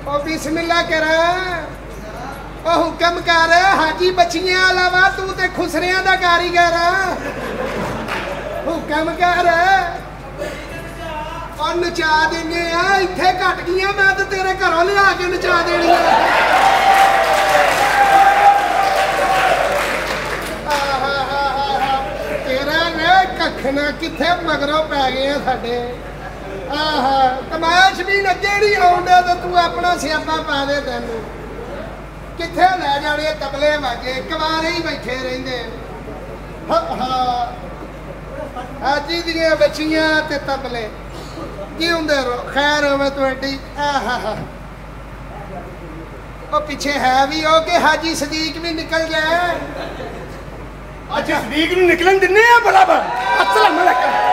ओ बिस्मिल्लाह करा ओ हुक्म कर हाजी बच्चियां अलावा तू ते खुसरियां दा कारीगर हुक्म कर और नचा देने इत्थे घट गई मैं तो तेरे घरों लिया के नचा देनी तेरा ने कखना किथे मगरों पै गए साडे तमाश भी अगे नहीं आउंदा तो तू अपना सियापा पा दे तेनू किथे लै जाने तबले वाजे कवारे ही बैठे रहिंदे हाजी दियां बच्चियां ते तबले जिउंदे रहो खैर होवे तुहाडी ओ पीछे है भी हो के हाजी सदीक भी निकल जाए अच्छा सदीक नूं निकलन दिन्ने आ बराबर अस्सलाम वालेकुम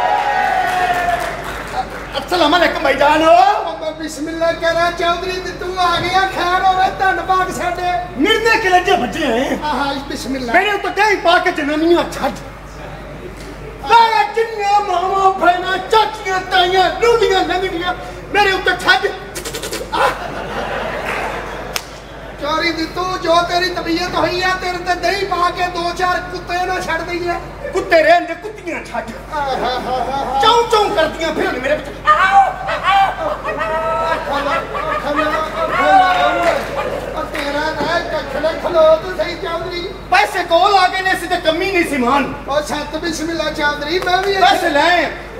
अस्सलाम वालेकुम भाईजान बिस्मिल्लाह करा चौधरी तू आ गया खैर होवे धन्नवाद साडे निर्दे कलेजे बजे हां बिस्मिल्लाह मेरे तो कई पाके जनानियां छड़ सारा जिन्ने मामा भैना चाचियां ताइयां लूलियां लंगड़ियां मेरे ऊपर छड़ चोरी दी तू जो तेरी तबीयत हुई है तेरे ते दही पा के दो चार कुत्ते ना छड़ दईए कुत्ते रहंदे कुत्तियां छड़ चौं चौं करदियां फिर मेरे तेरा ना कखड़े खलो तो सही चौधरी पैसे कोल आ गए ने सिद्धे कमी नहीं सी मान ओ सत बिस्मिल्लाह चौधरी मैं भी पैसे ले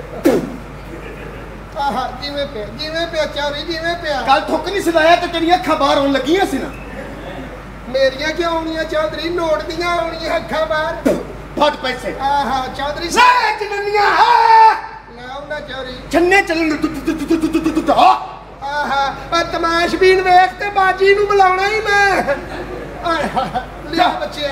जिवें पे चौधरी जिवें पे कल थुक नहीं सिलाया तो तेरी अखां बाहर होने लगियां सी ना मेरियां क्यों आउणियां चौधरी नोट दियां आउणियां अखां बाहर फट पैसे चौधरी सारे जनानियां लाओ ना चौधरी छन्ने चलन तमाशबीन वेख ते बाजी नूं बुलाउणा ही मैं लिया बच्चे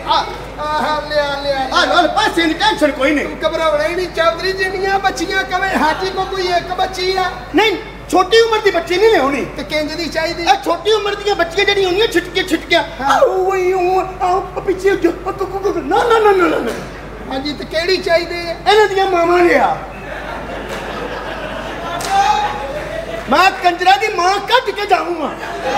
लिया पैसे की टेंशन कोई नहीं घबराउणा ही नहीं चौधरी जिन्नियां बच्चियां कवे हाजी को कोई एक बच्ची है नहीं छोटी उम्र की बच्ची नहीं लेनी ते किंज दी चाहिदी छोटी उम्र दी बच्चियां जेडी होंदियां छिटके पीछे ना ना ना ना ना हां जी ते केड़ी चाहिदी इन्हां दियां मावां लिया मैं कंजरा दी मां कट के जाऊंगा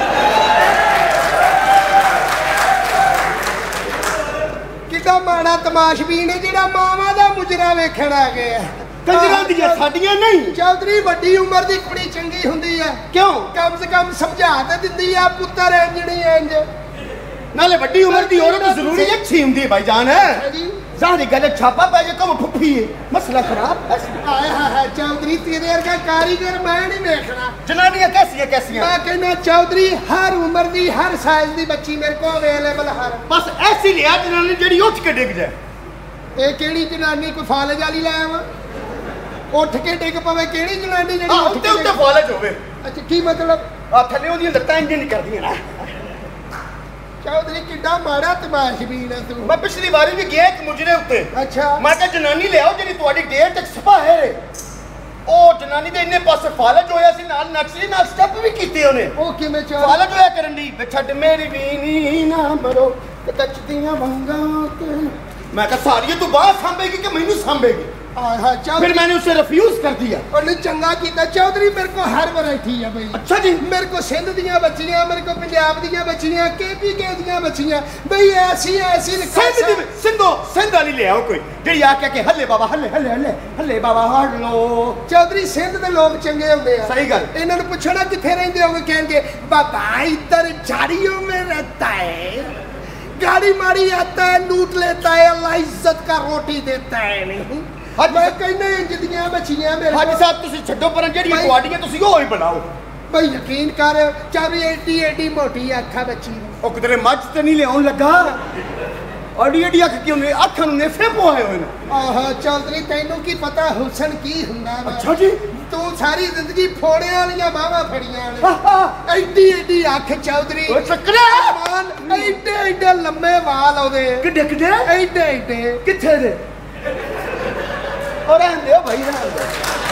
कितना माड़ा तमाशबीन है जेड़ा मावां दा मुजरा वेखण आ गया कंजरा दी साडियां नहीं चौधरी वड्डी उम्र दी कुड़ी चंगी हुंदी है क्यों कम से कम समझा ते दिंदी है पुत्तर इंज नहीं इंज नाले वड्डी उम्र दी औरत जरूरी अच्छी हुंदी है भाईजान सारी गल छापा पै जे कम फुफी है मसला खराब हाय चौधरी तेरे वर्गा कारीगर मैं नहीं देखना जनानियां कैसियां मैं कहना चौधरी हर उम्र दी हर साइज दी बच्ची मेरे को अवेलेबल हर बस ऐसी लिया जनानी जेडी उठ के डिग जाए ए केड़ी जनानी कोई फालज वाली लाया वा उठ के डिग पवे केड़ी जनानी जेडी उठ के उत्ते फालज होवे अच्छा की मतलब थल्ले ओदी लत्तां इंज नहीं करदियां ना चौधरी किड्डा माड़ा तमाशबीन है तू मैं पिछली बारी भी गया एक मुजरे उत्ते अच्छा मैं कहा जनानी ले आओ जेडी तुम्हारी डेट तक सपा है ओ जनानी दे इन्ने पासे फालज होया सी नाल नक्शे नाल स्टेप भी कीते ओने ओ किवें चौधरी फालज होया करन दी छड मेरी बीनी ना मरो ते कचदियां वंगा ते मैं कहा सारी तू बाहर सांभेगी कि मैनू सांभेगी फिर मैंने उसे रिफ्यूज कर दिया और चंगा किया चौधरी मेरे को हर वैरायटी है भाई अच्छा जी मेरे को सिंध दियां बच्चियां मेरे को पंजाब दियां बच्चियां केपीके दियां बच्चियां भाई ऐसी सिंध वाली ले आओ कोई जेडी आके के हल्ले बाबा हल्ले बाबा हट लो चौधरी सिंध दे लोग चंगे होंदे आ सही गल इन्हां नूं पुछना किथे रहिंदे होगे कहणगे बाबा इधर झाड़ियों में रहता है गाड़ी माड़ी आता है लूट लेता है अल्लाह इज्जत का रोटी देता है नहीं मैं कहना जिंदियां बच्चियां मेरे हाजी साहब तुसी छड्डो पर जेडी क्वाडियां तुसी ओही बनाओ भाई यकीन कर चाबी एडी मोटी अखा बच्ची ओ किधरे मझ ते नहीं लियाउन लगा अड़ी अड़ी अख क्यों ने अखां नूं नेफे पोए होए ने चौधरी तैनू की पता हुसन की हुंदा वा अच्छा जी तू सारी जिंदगी फोड़े वालियां बावां फड़ियां ने एडी अख चौधरी ओ चक्रा मान एडे लंबे वाल ओदे किड्डे एडे किथे दे और रहंदे भाई रहंदे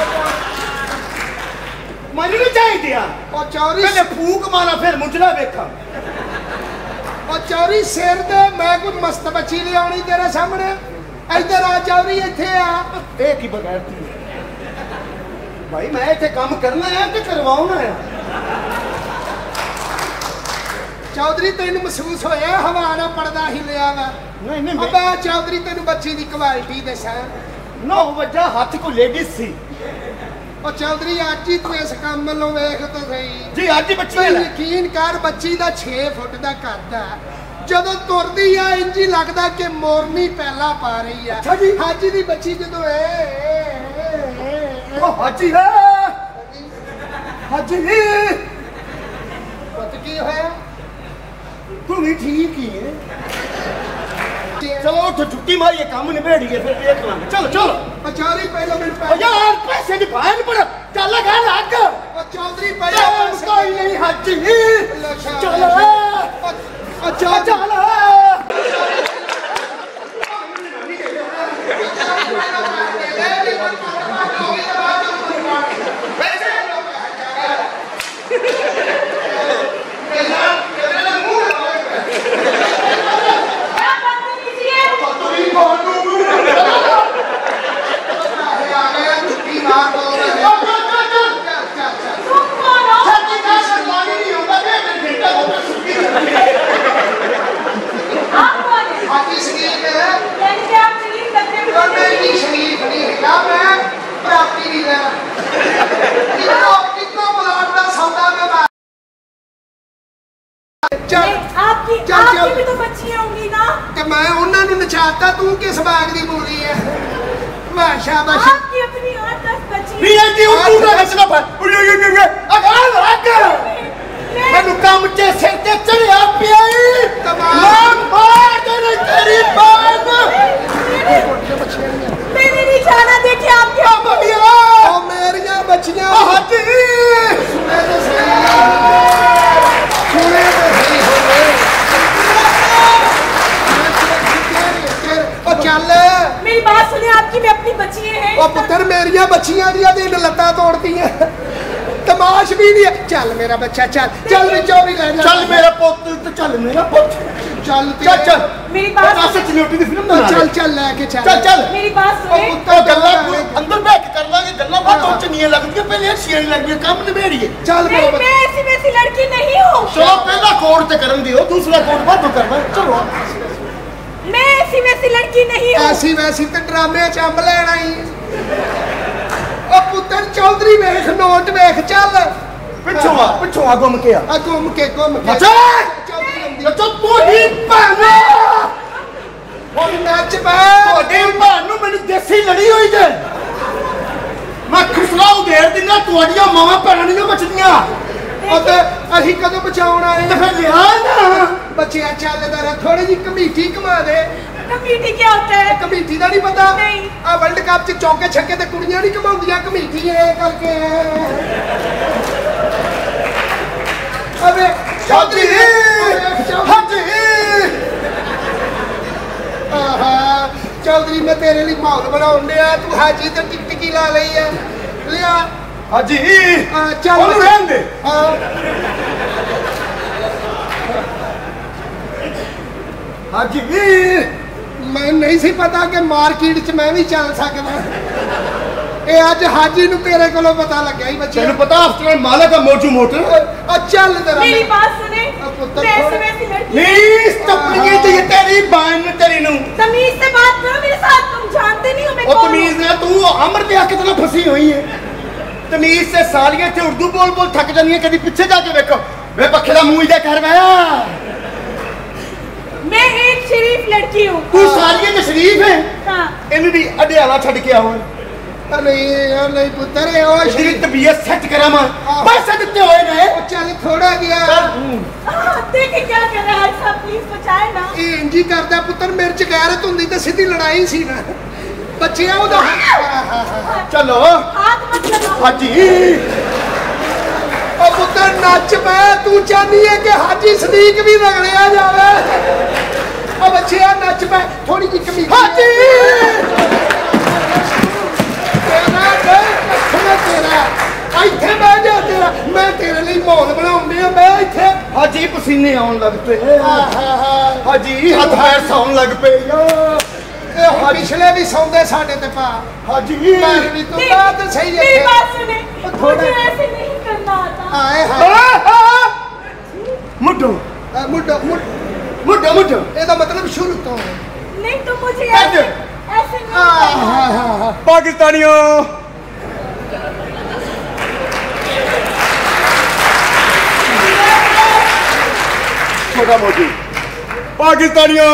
मन नहीं चाहिए ओ चौरी पहले फूक मारा फिर मुजरा देखा ओ चौरी सिर दे मैं कुछ मस्त बच्ची ले आनी तेरे सामने इधर आ चौरी इथे आ एक ही बगैर थी भाई मैं इथे काम करना है कि करवाऊं ना चौधरी तेन महसूस होया हवा ना पड़दा हिलिया वा नहीं नहीं अबे चौधरी तेन बच्ची दी क्वालिटी दसा 9 वजे हाथ को लेडीज सी ओ चौधरी आज ही तू इस काम लो वेख तो सही जी आज ही बच्ची है यकीन कर बच्ची दा 6 फुट दा कद है ਜਦੋਂ ਤੁਰਦੀ ਆ ਇੰਜ ਹੀ ਲੱਗਦਾ ਕਿ ਮੋਰਨੀ ਪਹਿਲਾ ਪਾ ਰਹੀ ਆ ਅੱਛਾ ਜੀ ਹਾਜੀ ਦੀ ਬੱਚੀ ਜਦੋਂ ਉਹ ਹਾਜੀ ਹੈ ਹਾਜੀ ਪਤ ਕੀ ਹੋਇਆ ਤੂੰ ਵੀ ਠੀਕ ਹੀ ਹੈ चलो उठ छुट्टी मारिए काम निबेड़िए फिर देख लांगे चलो चलो चौधरी पहले मिनट यार पैसे की भान पड़ चल लगा लाग चौधरी पहले कोई नहीं हाजी चलो अच्छा चलो आपकी भी तो बच्चियां होंगी ना कि मैं उन्होंने नचाता तू किस बाग दी बोली है शाबाश आपकी अपनी 8-10 बच्चियां बीएनटी तू ना हसना पर अगाल लाग मैनू काम चे सिर ते चढ़िया पिया नाम मार दे तेरी बान मैंने नहीं जाना देखे आपके बढ़िया ओ मेरियां बच्चियां हाजी सुने तो सही ओ चल मेरी बात सुने आपकी भी अपनी बच्चियां हैं ओ पुत्र मेरियां बच्चियां दियां ते लत्तां तोड़ती हैं तमाश भी नहीं है चल मेरा बच्चा चल चल विचों भी ले जा चल मेरा पुੱਤ ਤੇ ਚੱਲ ਮੇਰਾ ਪੁੱਤ चल चल चल मेरी बात चलोटी दी फिल्म बना चल चल लेके चल चल चल मेरी बात सुने ਉਹ ਗੱਲਾਂ ਅੰਦਰ ਬੈਠ ਕੇ ਕਰ ਲਾਂਗੇ ਗੱਲਾਂ ਬਾਤਾਂ ਚੰਗੀਆਂ ਲੱਗਦੀਆਂ ਪਹਿਲੇ ਅੱਛੀਆਂ ਨਹੀਂ ਲੱਗਦੀਆਂ ਕੰਮ ਨਿਬੇੜੀਏ चल नहीं मेरा मैं ऐसी वैसी लड़की नहीं हूँ ਚਲੋ ਪਹਿਲਾ ਕੋਡ ਤੇ ਕਰਨ ਦਿਓ ਦੂਸਰਾ ਕੋਡ ਬਾਅਦੋਂ ਕਰਨਾ ਚਲੋ मैं ऐसी वैसी लड़की नहीं हूँ ऐसी वैसी ते ड्रामे च अंब लेना ही ओ पुत्र चौधरी वेख नोट वेख चल ਪਿੱਛੋਂ ਆ ਗੁੰਮ ਕੇ ਆ घूम के अच्छा चौधरी आंदी ਲੱਚੋ ਤੁਹਾਡੀ ਭੈਣ ਹੁਣ ਨੱਚ ਪੈ ਤੁਹਾਡੀ ਭੈਣ ਨੂੰ ਮੈਨੂੰ ਦੇਸੀ ਲੜੀ ਹੋਈ ਜੇ ਮੈਂ ਖੁਸਲਾ ਉਧੇੜ ਦਿੰਦਾ ਤੁਹਾਡੀਆਂ ਮਾਵਾਂ ਭੈਣਾਂ ਨਹੀਂ ਬਚਦੀਆਂ ਉਹ ਤੇ ਅਸੀਂ ਕਦੋਂ ਬਚਾਉਣ ਆਏ ਤੇ ਫਿਰ ਲਿਆ ਨਾ ਬੱਚਿਆ ਚੱਲਦਾ ਰਹਿ ਥੋੜੀ ਜਿਹੀ ਕਮੇਟੀ ਕਮਾ ਦੇ कमेटी क्या होता है ਕਮੇਟੀ ਦਾ ਨਹੀਂ ਪਤਾ ਨਹੀਂ ਆ ਵਰਲਡ ਕੱਪ ਚ ਚੌਕੇ ਛੱਕੇ ਤੇ ਕੁੜੀਆਂ ਨਹੀਂ ਕਮਾਉਂਦੀਆਂ ਕਮੇਟੀ ਇਹ ਕਰਕੇ ਅਬੇ ਚੌਧਰੀ ਹਾਜੀ ਆਹਾ ਚੌਧਰੀ ਮੈਂ ਤੇਰੇ ਲਈ ਮਾਹੌਲ ਬਣਾਉਣ ਡਿਆ ਤੂੰ ਹਾਜੀ ਤੇ ਟਿਕਟਿਕੀ ਲਾ ਲਈ ਹੈ ਲਿਆ ਹਾਜੀ ਚੱਲ ਉਹਨੂੰ ਰਹਿਣ ਦੇ ਹਾਜੀ मैं नहीं सी पता कि मार्केट च मैं भी चल सकदा ये अज हाजी नु तेरे कोलों पता लग गया ही बच्चे तेनू पता आफ्टर मालक का मोटू मोटर चल तेरा मेरी बात सुने पुत्र मैं ऐसी वैसी लड़की प्लीज टपनी चाहिए तेरी बान में तेरी नु तमीज से बात करो मेरे साथ तुम जानते नहीं हो मैं ओ कौन तमीज ने तू अमर दे आके तेरा फंसी हुई है तमीज से सालियां थे उर्दू बोल बोल थक जानी है कभी पीछे जाके देखो वे पखे दा मुंह दे कर वाया मैं एक शरीफ लड़की हूँ तू सालियां के शरीफ है हाँ इन्हें भी अडियाला छड़ के आओ नहीं पुत्र है ओ तेरी तबीयत सेट करा मैं पैसे देते हुए ने चल थोड़ा गया देखे क्या कर रहा है सब प्लीज बचाए ना ये इंजी करदा पुत्र मेरे च गैरत हुंदी ते सीधी लड़ाई सी ना बच्चियां ओदा चलो हाथ मत लगाओ हाजी ओ पुत्र नच पै तू चाहनी है कि हाजी सदीक भी रगड़िया जावे ओ बच्चियां नच पै थोड़ी जी कमी हाजी तेरा इत्थे बैठ जा तेरा मैं तेरे लिए माहौल बनाऊंगी मैं इत्थे हाजी पसीने आउन लग पे हाजी हाथ पैर सौन लग पे पिछले भी सौंदे साडे ते पा हाजी मैं भी तू बात सही है मेरी बात सुने मुझे ऐसे नहीं करना आता आए मुड्डो तो नहीं तो मुझे ऐसे नहीं करना। पाकिस्तानियों, छोटा मोदी, पाकिस्तानियों,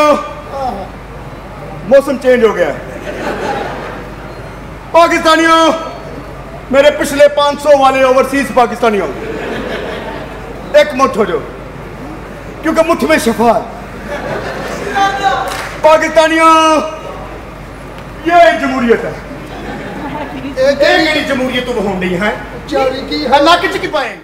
मौसम चेंज हो गया। पाकिस्तानियों, मेरे पिछले 500 वाले ओवरसीज पाकिस्तानियों, एक मुट्ठ हो जाओ, क्योंकि मुट्ठ में शफा है। पाकिस्तानियों, ये एक जमहूरियत है, एक जमहूरियत तो होनी है, की ना किसी की पाएंगे।